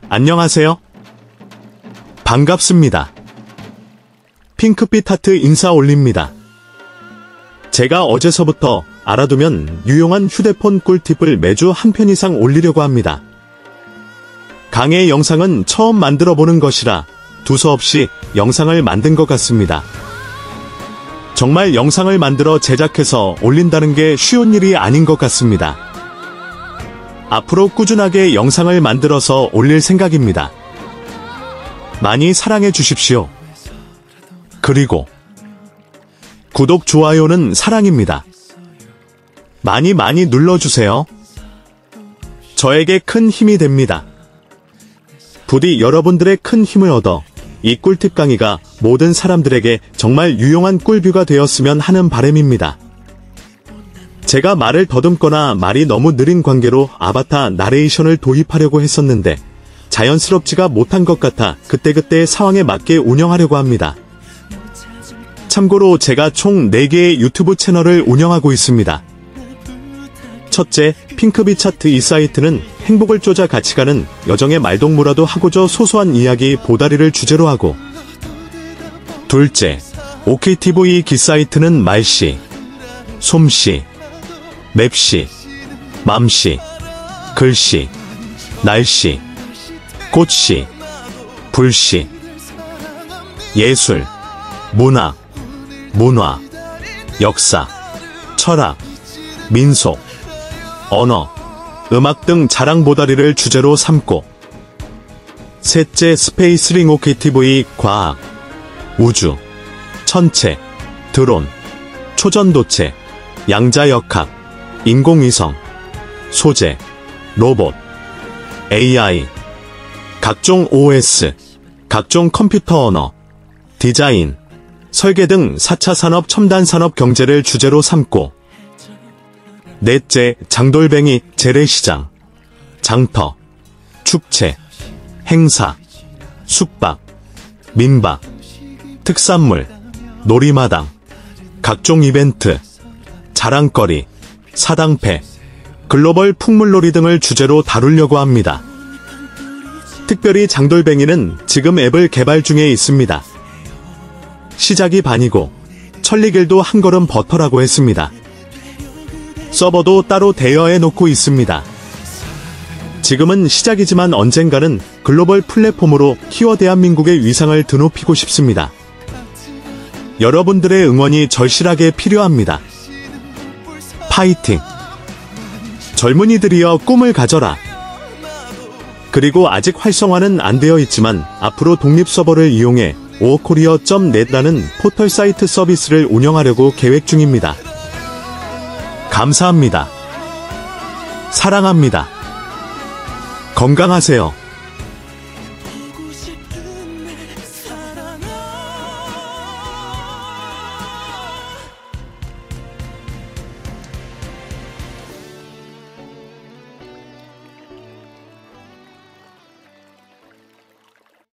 안녕하세요. 반갑습니다. 핑크빛 하트 인사 올립니다. 제가 어제서부터 알아두면 유용한 휴대폰 꿀팁을 매주 한 편 이상 올리려고 합니다. 강의 영상은 처음 만들어보는 것이라 두서없이 영상을 만든 것 같습니다. 정말 영상을 만들어 제작해서 올린다는 게 쉬운 일이 아닌 것 같습니다. 앞으로 꾸준하게 영상을 만들어서 올릴 생각입니다. 많이 사랑해 주십시오. 그리고 구독, 좋아요는 사랑입니다. 많이 눌러주세요. 저에게 큰 힘이 됩니다. 부디 여러분들의 큰 힘을 얻어 이 꿀팁 강의가 모든 사람들에게 정말 유용한 꿀뷰가 되었으면 하는 바람입니다. 제가 말을 더듬거나 말이 너무 느린 관계로 아바타 나레이션을 도입하려고 했었는데 자연스럽지가 못한 것 같아 그때그때의 상황에 맞게 운영하려고 합니다. 참고로 제가 총 4개의 유튜브 채널을 운영하고 있습니다. 첫째, 핑크빛 차트. 이 사이트는 행복을 쫓아 같이 가는 여정의 말동무라도 하고저 소소한 이야기 보다리를 주제로 하고, 둘째, OKTV. 기 사이트는 말씨, 솜씨, 맵씨, 맘씨, 글씨, 날씨, 꽃씨, 불씨, 예술, 문학, 문화, 역사, 철학, 민속, 언어, 음악 등 자랑 보다리를 주제로 삼고, 셋째, 스페이스링. OKTV. 과학, 우주, 천체, 드론, 초전도체, 양자역학, 인공위성, 소재, 로봇, AI, 각종 OS, 각종 컴퓨터 언어, 디자인, 설계 등 4차 산업 첨단 산업 경제를 주제로 삼고, 넷째, 장돌뱅이. 재래시장, 장터, 축제, 행사, 숙박, 민박, 특산물, 놀이마당, 각종 이벤트, 자랑거리, 사당패, 글로벌 풍물놀이 등을 주제로 다루려고 합니다. 특별히 장돌뱅이는 지금 앱을 개발 중에 있습니다. 시작이 반이고 천리길도 한 걸음 버터라고 했습니다. 서버도 따로 대여해 놓고 있습니다. 지금은 시작이지만 언젠가는 글로벌 플랫폼으로 키워 대한민국의 위상을 드높이고 싶습니다. 여러분들의 응원이 절실하게 필요합니다. 파이팅! 젊은이들이여 꿈을 가져라! 그리고 아직 활성화는 안 되어 있지만 앞으로 독립 서버를 이용해 오어코리어.net라는 포털 사이트 서비스를 운영하려고 계획 중입니다. 감사합니다. 사랑합니다. 건강하세요.